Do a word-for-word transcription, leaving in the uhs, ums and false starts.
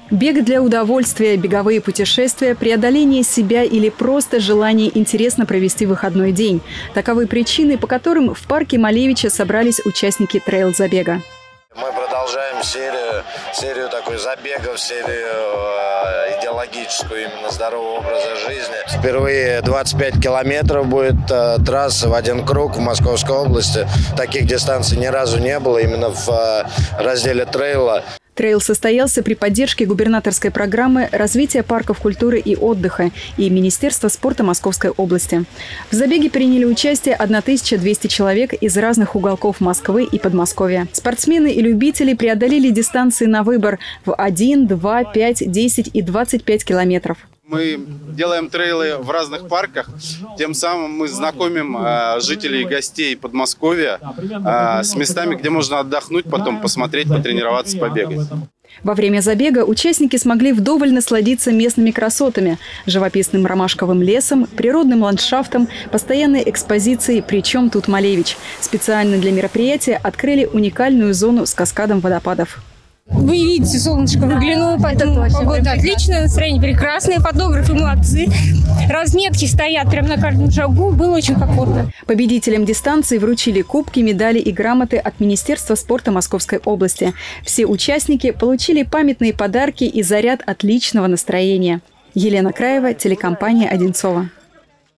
Бег для удовольствия, беговые путешествия, преодоление себя или просто желание интересно провести выходной день. Таковы причины, по которым в парке Малевича собрались участники трейл-забега. Мы продолжаем серию, серию такой забегов, серию э, идеологическую, именно здорового образа жизни. Впервые двадцать пять километров будет э, трасса в один круг в Московской области. Таких дистанций ни разу не было именно в э, разделе трейла. Трейл состоялся при поддержке губернаторской программы развития парков культуры и отдыха и Министерства спорта Московской области. В забеге приняли участие тысяча двести человек из разных уголков Москвы и Подмосковья. Спортсмены и любители преодолели дистанции на выбор в один, два, пять, десять и двадцать пять километров. Мы делаем трейлы в разных парках, тем самым мы знакомим э, жителей и гостей Подмосковья э, с местами, где можно отдохнуть, потом посмотреть, потренироваться, побегать. Во время забега участники смогли вдоволь насладиться местными красотами, живописным ромашковым лесом, природным ландшафтом, постоянной экспозицией «Причем тут Малевич?». Специально для мероприятия открыли уникальную зону с каскадом водопадов. Вы видите, солнышко выглянуло, поэтому погода отличная, настроение прекрасное, фотографы молодцы. Разметки стоят прямо на каждом шагу, было очень комфортно. Победителям дистанции вручили кубки, медали и грамоты от Министерства спорта Московской области. Все участники получили памятные подарки и заряд отличного настроения. Елена Краева, телекомпания «Одинцово».